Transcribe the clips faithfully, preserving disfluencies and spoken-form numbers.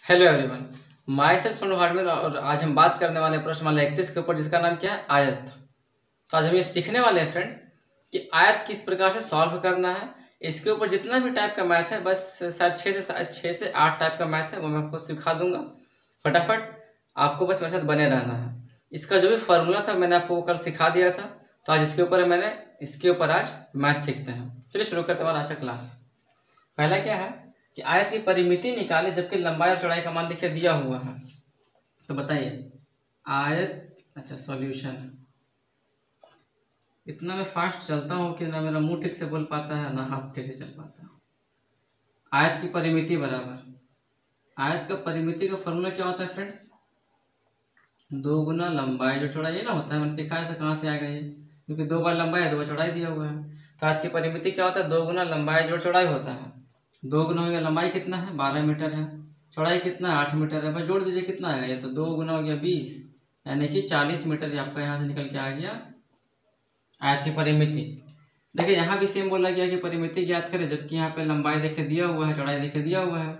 Hello everyone, my self Sonu hardware और आज हम बात करने वाले हैं प्रश्नमाला इकतीस के ऊपर, जिसका नाम क्या है, आयत। तो आज हम ये सीखने वाले हैं फ्रेंड्स कि आयत किस प्रकार से सॉल्व करना है। इसके ऊपर जितना भी टाइप का मैथ है, बस शायद छः से छः से आठ टाइप का मैथ है, वो मैं आपको सिखा दूंगा फटाफट। आपको बस मेरे साथ बने रहना है। इसका जो भी फॉर्मूला था मैंने आपको कल सिखा दिया था, तो आज इसके ऊपर मैंने इसके ऊपर आज मैथ सीखते हैं। चलिए शुरू करते हैं हमारा आज का क्लास। पहला क्या है कि आयत की परिमिति निकाले जबकि लंबाई और चौड़ाई का मान देखिए दिया हुआ है। तो बताइए आयत, अच्छा सॉल्यूशन। इतना मैं फास्ट चलता हूँ कि ना मेरा मुंह ठीक से बोल पाता है ना हाथ ठीक से चल पाता है। आयत की परिमिति बराबर, आयत का परिमिति का फॉर्मूला क्या होता है फ्रेंड्स, दो गुना लंबाई जो चौड़ाई, ये ना होता है, मैंने सिखाया था। कहाँ से आएगा ये, क्योंकि दो बार लंबाई है दो बार चौड़ाई दिया हुआ है। तो आयत की परिमिति क्या होता है, दो गुना लंबाई जोड़ चौड़ाई होता है। दो गुना हो गया लंबाई कितना है, बारह मीटर है, चौड़ाई कितना है, आठ मीटर है। बस जोड़ दीजिए कितना आएगा ये, तो दो गुना हो गया बीस, यानी कि चालीस मीटर ये आपका यहाँ से निकल के आ गया आयत की परिमिति। देखिए यहाँ भी सेम बोला गया कि परिमिति ज्ञात करें, जबकि यहाँ पे लंबाई देखे दिया हुआ है, चौड़ाई देखे दिया हुआ है।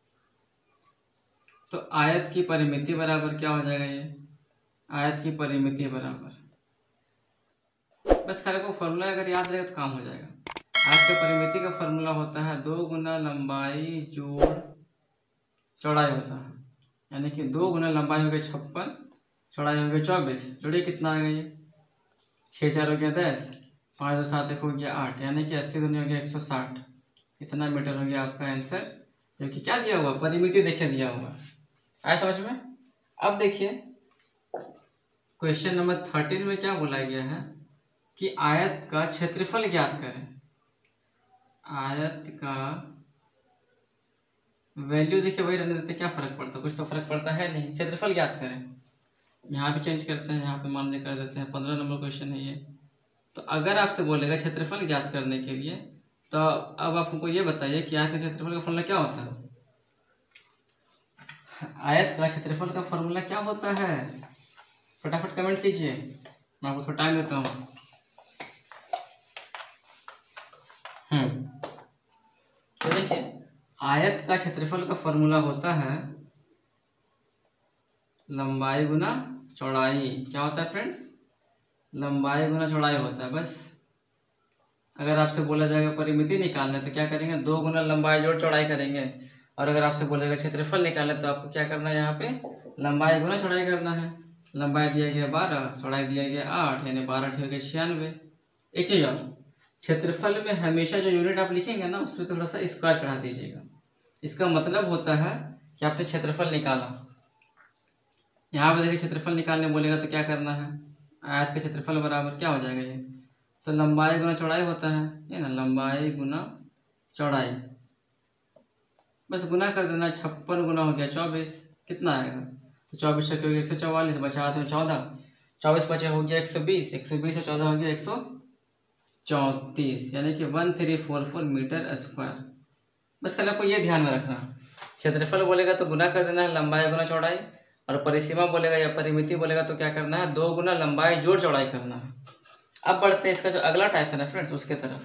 तो आयत की परिमिति बराबर क्या हो जाएगा, ये आयत की परिमिति बराबर, बस खाली को फॉर्मूला अगर याद रहेगा तो काम हो जाएगा। आयत की परिमिति का फॉर्मूला होता है दो गुना लंबाई जोड़ चौड़ाई होता है, यानी कि दो गुना लंबाई हो गई छप्पन, चौड़ाई हो गई चौबीस। जोड़िए कितना आ गया ये, छः चार हो गया दस, पाँच दो सात एक हो गया आठ, यानी कि अस्सी दूनी हो गया एक सौ साठ। इतना मीटर हो गया आपका आंसर, जो कि क्या दिया हुआ, परिमिति देखे दिया हुआ। आया समझ में। अब देखिए क्वेश्चन नंबर थर्टीन में क्या बोला गया है कि आयत का क्षेत्रफल ज्ञात करें। आयत का वैल्यू देखिए वही रहने देते, क्या फर्क पड़ता है, कुछ तो फर्क पड़ता है नहीं। क्षेत्रफल ज्ञात करें, यहाँ भी चेंज करते हैं, यहाँ पे मान कर देते हैं। पंद्रह नंबर क्वेश्चन है ये। तो अगर आपसे बोलेगा क्षेत्रफल ज्ञात करने के लिए, तो अब आप हमको ये बताइए कि आयत के क्षेत्रफल का फॉर्मूला क्या होता है। आयत का क्षेत्रफल का फॉर्मूला क्या होता है, फटाफट कमेंट कीजिए, मैं आपको थोड़ा टाइम देता हूँ। हम्म तो देखिए आयत का क्षेत्रफल का फॉर्मूला होता है लंबाई गुना चौड़ाई। क्या होता है फ्रेंड्स, लंबाई गुना चौड़ाई होता है। बस अगर आपसे बोला जाएगा परिमिति निकालना तो क्या करेंगे, दो गुना लंबाई जोड़ चौड़ाई करेंगे। और अगर आपसे बोलेगा क्षेत्रफल निकालना तो आपको क्या करना है, यहाँ पे लंबाई गुना चौड़ाई करना है। लंबाई दिया गया बारह, चौड़ाई दिया गया आठ, यानी बारह हो गया छियानवे। एक चीज़ और, क्षेत्रफल में हमेशा जो यूनिट आप लिखेंगे ना उस पर थोड़ा सा स्क्वायर चढ़ा दीजिएगा। इसका मतलब होता है कि आपने क्षेत्रफल निकाला। यहाँ पे देखिए क्षेत्रफल निकालने बोलेगा तो क्या करना है, आयत का क्षेत्रफल बराबर क्या हो जाएगा ये, तो लंबाई गुना चौड़ाई होता है, ये ना, लंबाई गुना चौड़ाई। बस गुना कर देना, छप्पन गुना हो गया चौबीस, कितना आएगा, तो चौबीस हो गया एक सौ चौवालीस, बचा दो चौदह, चौबीस बचे हो गया एक सौ बीस, एक सौ बीस और चौदह हो गया एक सौ चौंतीस, यानी कि one three four four metre square. बस कल आपको ये ध्यान में रखना, क्षेत्रफल बोलेगा तो गुना कर देना है लंबाई गुना चौड़ाई, और परिसीमा बोलेगा या परिमिति बोलेगा तो क्या करना है, दो गुना लंबाई जोड़ चौड़ाई करना है। अब बढ़ते हैं इसका जो अगला टाइप है ना फ्रेंड्स उसके तरफ।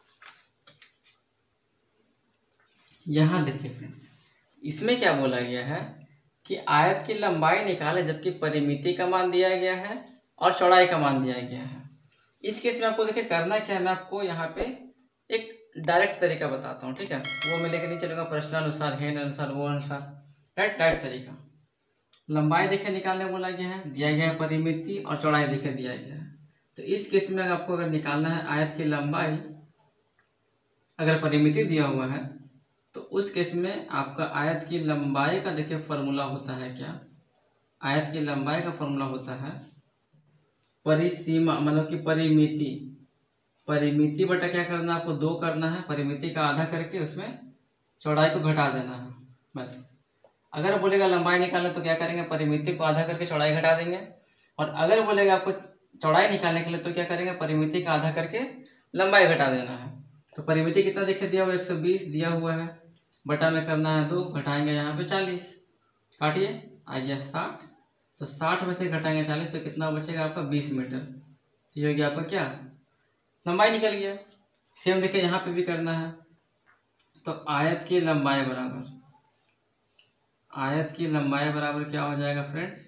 यहाँ देखिए फ्रेंड्स, इसमें क्या बोला गया है कि आयत की लंबाई निकाले जबकि परिमिति का मान दिया गया है और चौड़ाई का मान दिया गया है। इस केस में आपको देखिए करना क्या है, मैं आपको यहाँ पे एक डायरेक्ट तरीका बताता हूँ, ठीक है। वो मैं लेकर नहीं चलूँगा प्रश्न अनुसार, है अनुसार, वो अनुसार, राइट डायरेक्ट तरीका। लंबाई देखे निकालने बोला गया है, दिया गया है परिमिति, और चौड़ाई देखे दिया गया है। तो इस केस में आपको अगर निकालना है आयत की लंबाई, अगर परिमिति दिया हुआ है तो उस केस में आपका आयत की लंबाई का देखिए फॉर्मूला होता है क्या, आयत की लंबाई का फॉर्मूला होता है परिसीमा, मतलब कि परिमिति, परिमिति बटा क्या करना है आपको, दो करना है, परिमिति का आधा करके उसमें चौड़ाई को घटा देना है। बस अगर बोलेगा लंबाई निकालना तो क्या करेंगे, परिमिति को आधा करके चौड़ाई घटा देंगे। और अगर बोलेगा आपको चौड़ाई निकालने के लिए तो क्या करेंगे, परिमिति का आधा करके लंबाई घटा देना है। तो परिमिति कितना देखिए दिया हुआ, एक सौ बीस दिया हुआ है, बटा में करना है दो, घटाएंगे यहाँ पे चालीस, काटिए आ गया साठ। तो साठ में से घटाएंगे चालीस तो कितना बचेगा आपका, बीस मीटर। तो ये हो गया आपका क्या, लंबाई निकल गया। सेम देखिए यहाँ पे भी करना है, तो आयत की लंबाई बराबर, आयत की लंबाई बराबर क्या हो जाएगा फ्रेंड्स,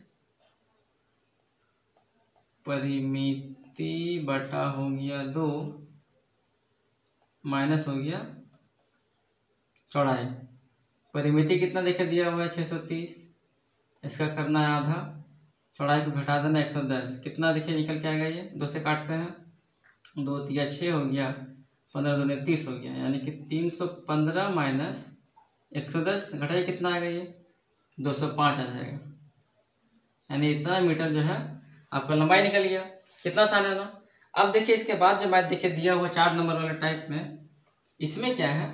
परिमिति बटा हो गया दो माइनस हो गया चौड़ाई। परिमिति कितना देखे दिया हुआ है छः सौ तीस, इसका करना है आधा, चौड़ाई को घटा देना एक सौ दस, कितना देखिए निकल के आएगा, ये दो से काटते हैं, दो तिया छः हो गया, पंद्रह दूनी तीस हो गया, यानी कि तीन सौ पंद्रह माइनस एक सौ दस घटाइए कितना आएगा, ये दो सौ पाँच आ जाएगा। यानी इतना मीटर जो है आपका लंबाई निकल गया। कितना आसान है ना। अब देखिए इसके बाद जो मैथ देखिए दिया हुआ चार नंबर वाले टाइप में, इसमें क्या है,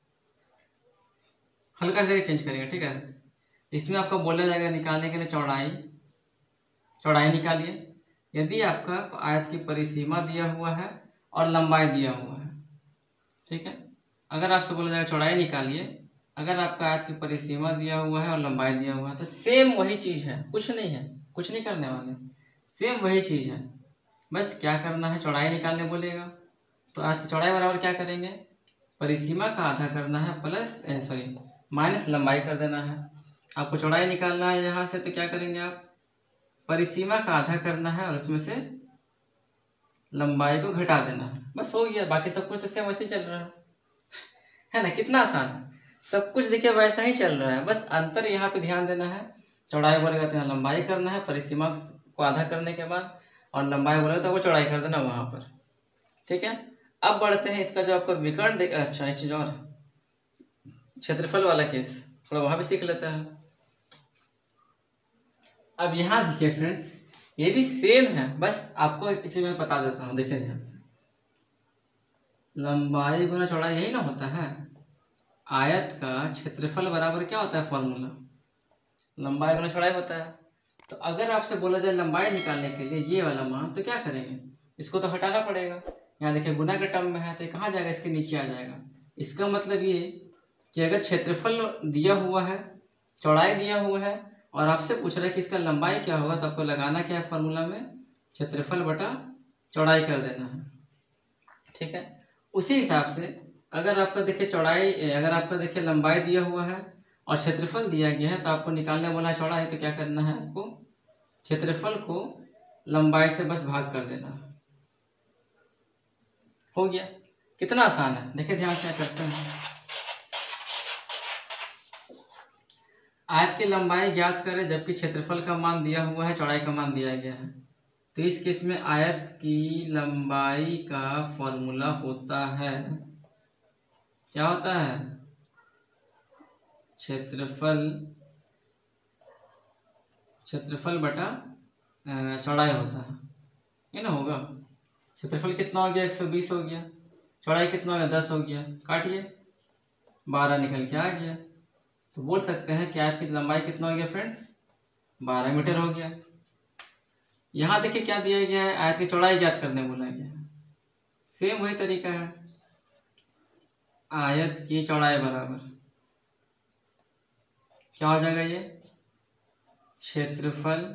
हल्का से चेंज करेंगे, ठीक है। इसमें आपको बोला जाएगा निकालने के लिए चौड़ाई, चौड़ाई निकालिए। यदि आपका आयत की परिसीमा दिया हुआ है और लंबाई दिया हुआ है, ठीक है। अगर आपसे बोला जाएगा चौड़ाई निकालिए, अगर आपका आयत की परिसीमा दिया हुआ है और लंबाई दिया हुआ है, तो सेम वही चीज़ है, कुछ नहीं है, कुछ नहीं करने वाले, सेम वही चीज़ है। बस क्या करना है, चौड़ाई निकालने बोलेगा तो आयत की चौड़ाई बराबर क्या करेंगे, परिसीमा का आधा करना है प्लस सॉरी माइनस लंबाई कर देना है। आपको चौड़ाई निकालना है यहाँ से, तो क्या करेंगे आप, परिसीमा का आधा करना है और उसमें से लंबाई को घटा देना है, बस हो गया। बाकी सब कुछ तो सेम वैसे ही चल रहा है है ना। कितना आसान है, सब कुछ देखिए वैसा ही चल रहा है, बस अंतर यहाँ पे ध्यान देना है। चौड़ाई बोलेगा तो यहाँ लंबाई करना है परिसीमा को आधा करने के बाद, और लंबाई बोलेगा तो वो चौड़ाई कर देना वहाँ पर, ठीक है। अब बढ़ते हैं इसका जो आपका विकर्ण देख, अच्छा एक चीज़ और, क्षेत्रफल वाला केस थोड़ा वहाँ भी सीख लेता है। अब यहाँ देखिए फ्रेंड्स, ये भी सेम है, बस आपको एक चीज़ मैं बता देता हूँ, देखिए ध्यान से। लंबाई गुना चौड़ाई यही ना होता है। आयत का क्षेत्रफल बराबर क्या होता है, फॉर्मूला लंबाई गुना चौड़ाई होता है। तो अगर आपसे बोला जाए लंबाई निकालने के लिए ये वाला मान, तो क्या करेंगे, इसको तो हटाना पड़ेगा। यहाँ देखिए गुना के टर्म में है तो ये कहाँ जाएगा, इसके नीचे आ जाएगा। इसका मतलब ये कि अगर क्षेत्रफल दिया हुआ है, चौड़ाई दिया हुआ है, और आपसे पूछ रहा है कि इसका लंबाई क्या होगा, तो आपको लगाना क्या है फॉर्मूला में, क्षेत्रफल बटा चौड़ाई कर देना है, ठीक है। उसी हिसाब से अगर आपका देखिए चौड़ाई, अगर आपका देखिए लंबाई दिया हुआ है और क्षेत्रफल दिया गया है, तो आपको निकालने बोला है चौड़ाई, तो क्या करना है आपको, क्षेत्रफल को लंबाई से बस भाग कर देना है, हो गया। कितना आसान है, देखिए ध्यान से करते हैं। आयत की लंबाई ज्ञात करें जबकि क्षेत्रफल का मान दिया हुआ है, चौड़ाई का मान दिया गया है। तो इस केस में आयत की लंबाई का फॉर्मूला होता है, क्या होता है, क्षेत्रफल क्षेत्रफल बटा चौड़ाई होता है, ये ना होगा। क्षेत्रफल कितना हो गया, एक सौ बीस हो गया, चौड़ाई कितना हो गया, दस हो गया, काटिए बारह निकल के आ गया। तो बोल सकते हैं कि आयत की लंबाई कितना हो गया फ्रेंड्स, बारह मीटर हो गया। यहाँ देखिए क्या दिया गया है, आयत की चौड़ाई ज्ञात करने बोला गया है, सेम वही तरीका है। आयत की चौड़ाई बराबर क्या हो जाएगा, ये क्षेत्रफल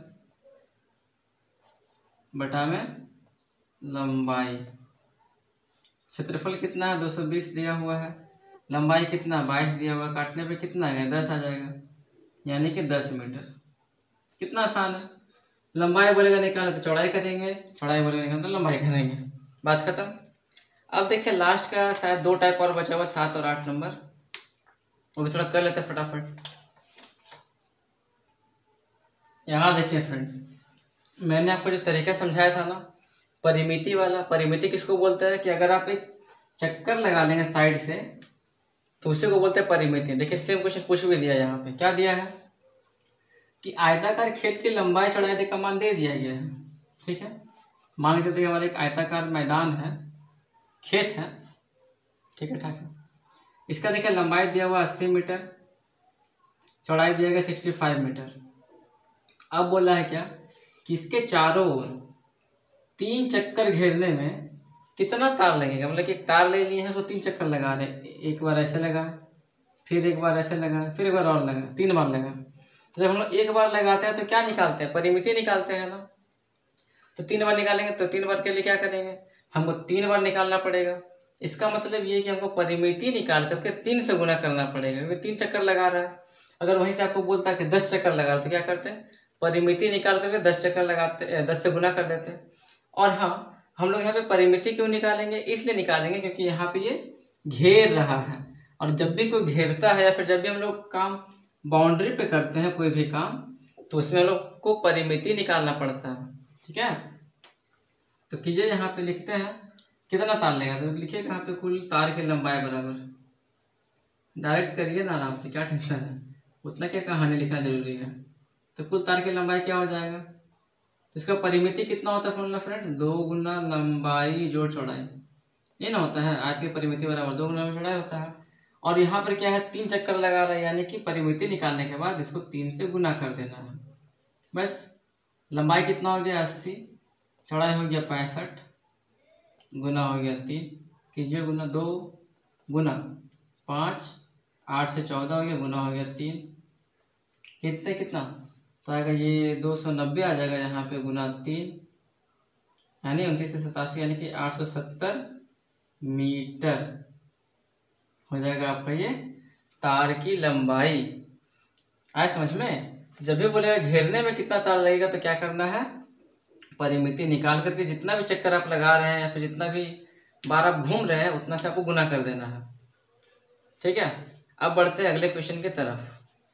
बटा में लंबाई। क्षेत्रफल कितना है, दो सौ बीस दिया हुआ है, लंबाई कितना बाईस दिया हुआ है, काटने पे कितना आ गया, दस आ जाएगा, यानी कि दस मीटर। कितना आसान है। लंबाई बोलेगा निकालना तो चौड़ाई करेंगे, चौड़ाई बोलेगा निकालना तो लंबाई करेंगे, बात खत्म। अब देखिए लास्ट का शायद दो टाइप और बचा हुआ, सात और आठ नंबर, वो भी थोड़ा कर लेते हैं फटाफट। यहाँ देखिए फ्रेंड्स, मैंने आपको जो तरीका समझाया था ना परिमिति वाला, परिमिति किसको बोलते हैं कि अगर आप एक चक्कर लगा लेंगे साइड से तो उसी को बोलते हैं परिमिति। देखिए सेम क्वेश्चन पूछ भी दिया, यहाँ पे क्या दिया है कि आयताकार खेत की लंबाई चौड़ाई का मान दे दिया गया है, ठीक है। मान लीजिए देखिए हमारा एक आयताकार मैदान है, खेत है, ठीक है ठाक है। इसका देखिए लंबाई दिया हुआ अस्सी मीटर, चौड़ाई दिया गया सिक्सटी फाइव मीटर। अब बोला है क्या कि इसके चारों ओर तीन चक्कर घेरने में कितना तार लगेगा, मतलब कि एक तार ले लिए हैं उसको तीन चक्कर लगा रहे, एक बार ऐसे लगा, फिर एक बार ऐसे लगा, फिर एक बार और लगा, तीन बार लगा। तो जब हम लोग एक बार लगाते हैं तो क्या निकालते हैं, परिमिति निकालते हैं ना। तो तीन बार निकालेंगे तो तीन बार के लिए क्या करेंगे, हमको तीन बार निकालना पड़ेगा। इसका मतलब ये कि हमको परिमिति निकाल करके तीन से गुना करना पड़ेगा, क्योंकि तीन चक्कर लगा रहा है। अगर वहीं से आपको बोलता है कि दस चक्कर लगा तो क्या करते हैं, परिमिति निकाल करके दस चक्कर लगाते, दस से गुना कर देते हैं। और हाँ, हम लोग यहाँ पे परिमिति क्यों निकालेंगे, इसलिए निकालेंगे क्योंकि यहाँ पे ये घेर रहा है, और जब भी कोई घेरता है या फिर जब भी हम लोग काम बाउंड्री पे करते हैं कोई भी काम, तो उसमें हम लोग को परिमिति निकालना पड़ता है। ठीक है, तो कीजिए यहाँ पे लिखते हैं कितना तार लेगा, तो लिखिए यहाँ पे कुल तार की लंबाई बराबर, डायरेक्ट करिए ना आराम से, क्या टेंशन है, उतना क्या कहानी लिखना जरूरी है। तो कुल तार की लंबाई क्या हो जाएगा, तो इसका परिमिति कितना होता है फॉर्मूला फ्रेंड्स, दो गुना लंबाई जोड़ चौड़ाई, ये ना होता है, आयत की परिमिति बराबर दो गुना चौड़ाई होता है। और यहाँ पर क्या है, तीन चक्कर लगा रहा है, यानी कि परिमिति निकालने के बाद इसको तीन से गुना कर देना है बस। लंबाई कितना हो गया अस्सी, चौड़ाई हो गया पैंसठ, गुना हो गया तीन, कीजिए गुना, दो गुना पाँच, आठ से चौदह हो गया, गुना हो गया तीन, कितने कितना तो आएगा ये दो सौ नब्बे आ जाएगा यहाँ पे, गुना तीन यानी उनतीस से सतासी, यानी कि आठ सौ सत्तर मीटर हो जाएगा आपका ये तार की लंबाई। आए समझ में। जब भी बोलेगा घेरने में कितना तार लगेगा तो क्या करना है, परिमिति निकाल करके जितना भी चक्कर आप लगा रहे हैं या फिर जितना भी बार आप घूम रहे हैं उतना से आपको गुना कर देना है। ठीक है, अब बढ़ते हैं अगले क्वेश्चन की तरफ।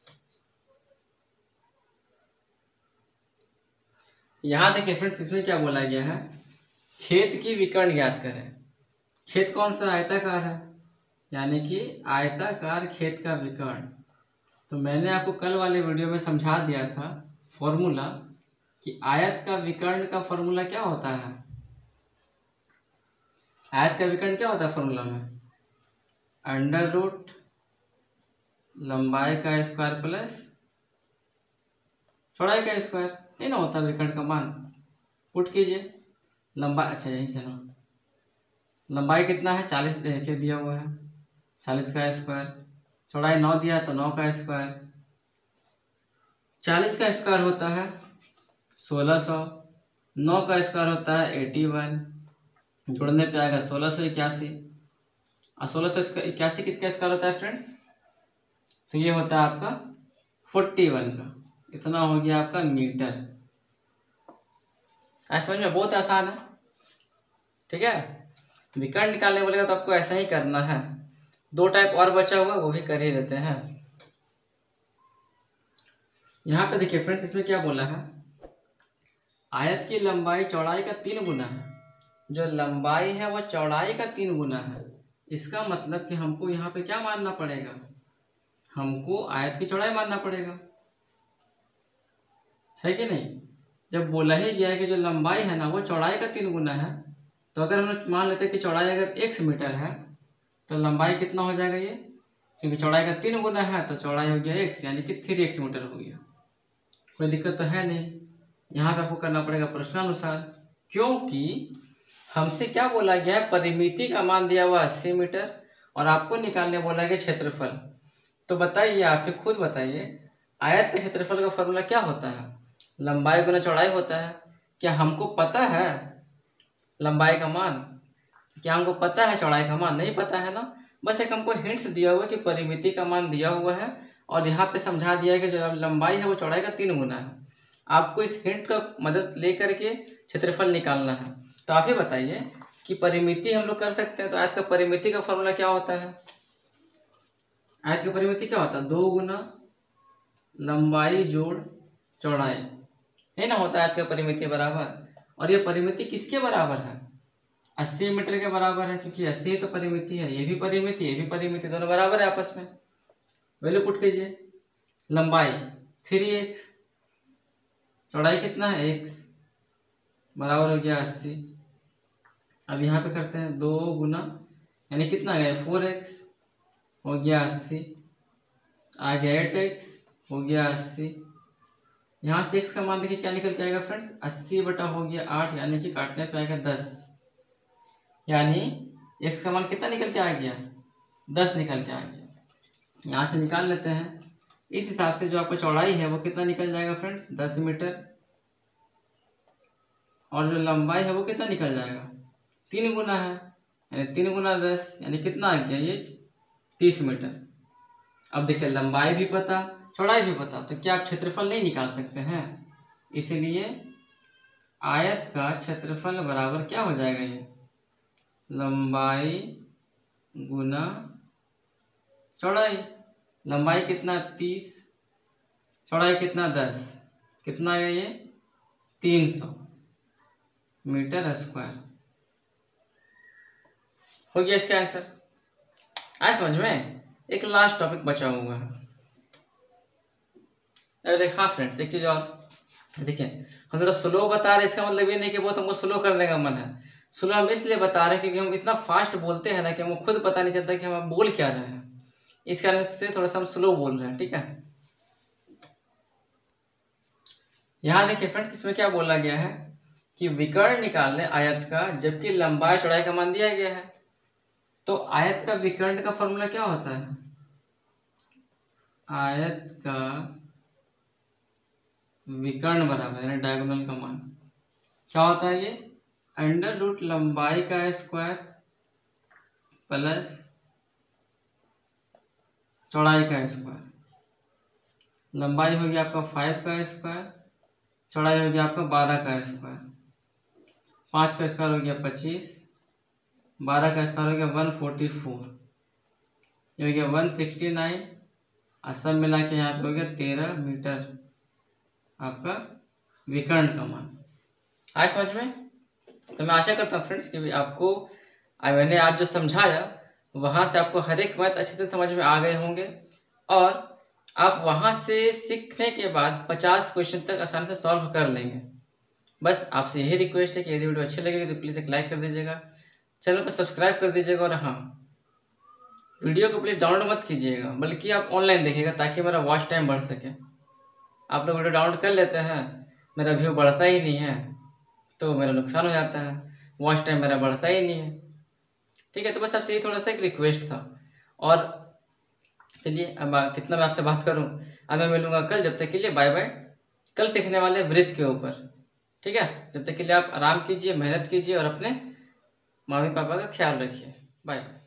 यहाँ देखिए फ्रेंड्स, इसमें क्या बोला गया है, खेत की विकर्ण ज्ञात करें। खेत कौन सा, आयताकार है, यानी कि आयताकार खेत का विकर्ण। तो मैंने आपको कल वाले वीडियो में समझा दिया था फॉर्मूला कि आयत का विकर्ण का फॉर्मूला क्या होता है। आयत का विकर्ण क्या होता है फॉर्मूला में, अंडर रूट लंबाई का स्क्वायर प्लस चौड़ाई का स्क्वायर, ये ना होता विकर्ण का मान। पुट कीजिए लंबाई, अच्छा यहीं से ना, लंबाई कितना है चालीस दिया हुआ है, चालीस का स्क्वायर, चौड़ाई नौ दिया तो नौ का स्क्वायर, चालीस का स्क्वायर होता है सोलह सौ, नौ का स्क्वायर होता है एटी वन, जोड़ने पे आएगा सोलह सौ इक्यासी, और सोलह सौ इक्यासी किसका स्क्वायर होता है फ्रेंड्स, तो ये होता है आपका फोर्टी वन का, इतना हो गया आपका मीटर। ऐसा समझ में, बहुत आसान है। ठीक है, विकर्ण निकालने बोलेगा तो आपको ऐसा ही करना है। दो टाइप और बचा हुआ, वो भी कर ही लेते हैं। यहाँ पे देखिए फ्रेंड्स, इसमें क्या बोला है, आयत की लंबाई चौड़ाई का तीन गुना है। जो लंबाई है वो चौड़ाई का तीन गुना है। इसका मतलब कि हमको यहाँ पे क्या मानना पड़ेगा, हमको आयत की चौड़ाई मानना पड़ेगा, है कि नहीं। जब बोला ही गया है कि जो लंबाई है ना वो चौड़ाई का तीन गुना है, तो अगर हम मान लेते हैं कि चौड़ाई अगर एक्स मीटर है तो लंबाई कितना हो जाएगा ये, क्योंकि चौड़ाई का तीन गुना है तो चौड़ाई हो गया एक्स, यानी कि थ्री एक्स मीटर हो गया। कोई दिक्कत तो है नहीं। यहाँ पे आपको करना पड़ेगा प्रश्नानुसार, क्योंकि हमसे क्या बोला गया है, परिमिति का मान दिया हुआ अस्सी मीटर और आपको निकालने बोला गया क्षेत्रफल। तो बताइए, आप ही खुद बताइए, आयत के क्षेत्रफल का फॉर्मूला क्या होता है, लंबाई गुना चौड़ाई होता है। क्या हमको पता है लंबाई का मान, क्या हमको पता है चौड़ाई का मान, नहीं पता है ना। बस एक हमको हिंट्स दिया हुआ है कि परिमिति का मान दिया हुआ है और यहाँ पे समझा दिया है कि जो लंबाई है वो चौड़ाई का तीन गुना है। आपको इस हिंट का मदद ले करके क्षेत्रफल निकालना है। तो आप ही बताइए कि परिमिति हम लोग कर सकते हैं, तो आयत का परिमिति का फॉर्मूला क्या होता है, आयत की परिमिति क्या होता है, दो गुना लंबाई जोड़ चौड़ाई, है ना, होता है आयत का परिमिति बराबर। और ये परिमिति किसके बराबर है, अस्सी मीटर के बराबर है, क्योंकि अस्सी तो परिमिति है, ये भी परिमिति ये भी परिमिति, दोनों बराबर है आपस में। वैल्यू पुट कीजिए, लंबाई थ्री एक्स, चौड़ाई कितना है एक्स, बराबर हो गया अस्सी। अब यहाँ पे करते हैं दो गुना, यानी कितना आ गया फोर एक्स, हो गया अस्सी, आ गया एट एक्स, हो गया अस्सी। यहाँ से एक्स का मान देखिए क्या निकल के आएगा फ्रेंड्स, अस्सी बटा हो गया आठ, यानी कि काटने पे आएगा दस, यानी एक्स का मान कितना निकल के आ गया, दस निकल के आ गया। यहाँ से निकाल लेते हैं। इस हिसाब से जो आपका चौड़ाई है वो कितना निकल जाएगा फ्रेंड्स, दस मीटर, और जो लंबाई है वो कितना निकल जाएगा, तीन गुना है, यानी तीन गुना दस, यानी कितना आ गया ये तीस मीटर। अब देखिए लंबाई भी पता, चौड़ाई भी पता, तो क्या आप क्षेत्रफल नहीं निकाल सकते हैं? इसलिए आयत का क्षेत्रफल बराबर क्या हो जाएगा, ये लंबाई गुना चौड़ाई। लंबाई कितना तीस, चौड़ाई कितना दस, कितना है ये तीन सौ मीटर स्क्वायर। हो गया इसका आंसर। आए समझ में? एक लास्ट टॉपिक बचा हुआ है। अरे हाँ फ्रेंड्स, एक चीज और देखिए, हम थोड़ा स्लो बता रहे, इसका मतलब ये नहीं कि बहुत हमको स्लो करने का मन है। स्लो हम इसलिए बता रहे हैं क्योंकि हम इतना फास्ट बोलते हैं ना कि हमको खुद पता नहीं चलता कि हम बोल क्या रहे हैं। इस कारण से थोड़ा सा हम स्लो बोल रहे हैं, ठीक है। यहाँ देखिए फ्रेंड्स, इसमें क्या बोला गया है कि विकर्ण निकालने आयत का, जबकि लंबाई चौड़ाई का मान दिया गया है। तो आयत का विकर्ण का फॉर्मूला क्या होता है? आयत का विकर्ण बराबर यानी डायगोनल का मान क्या होता है? ये अंडर रूट लंबाई का स्क्वायर प्लस चौड़ाई का स्क्वायर। लंबाई होगी आपका फाइव का स्क्वायर, चौड़ाई होगी आपका बारह का स्क्वायर। पाँच का स्क्वायर हो गया पच्चीस, बारह का स्क्वायर हो गया वन फोर्टी फोर, ये हो गया वन सिक्सटी नाइन, और सब मिला के यहाँ पे हो गया तेरह मीटर आपका विकर्ण का मान। आए समझ में? तो मैं आशा करता हूँ फ्रेंड्स कि आपको मैंने आज जो समझाया वहाँ से आपको हर एक बात अच्छे से समझ में आ गए होंगे, और आप वहाँ से सीखने के बाद पचास क्वेश्चन तक आसानी से सॉल्व कर लेंगे। बस आपसे यही रिक्वेस्ट है कि यदि वीडियो अच्छी लगेगी तो प्लीज़ एक लाइक कर दीजिएगा, चैनल को सब्सक्राइब कर दीजिएगा, और हाँ, वीडियो को प्लीज़ डाउनलोड मत कीजिएगा, बल्कि आप ऑनलाइन देखिएगा ताकि मेरा वॉच टाइम बढ़ सके। आप लोग वीडियो डाउनलोड कर लेते हैं, मेरा व्यू बढ़ता ही नहीं है, तो मेरा नुकसान हो जाता है, वॉच टाइम मेरा बढ़ता ही नहीं है, ठीक है। तो बस आपसे यही थोड़ा सा एक रिक्वेस्ट था। और चलिए, अब कितना मैं आपसे बात करूं, अब मैं मिलूंगा कल। जब तक के लिए बाय बाय। कल सीखने वाले वृत्त के ऊपर, ठीक है। जब तक के लिए आप आराम कीजिए, मेहनत कीजिए और अपने मम्मी पापा का ख्याल रखिए। Bye bye.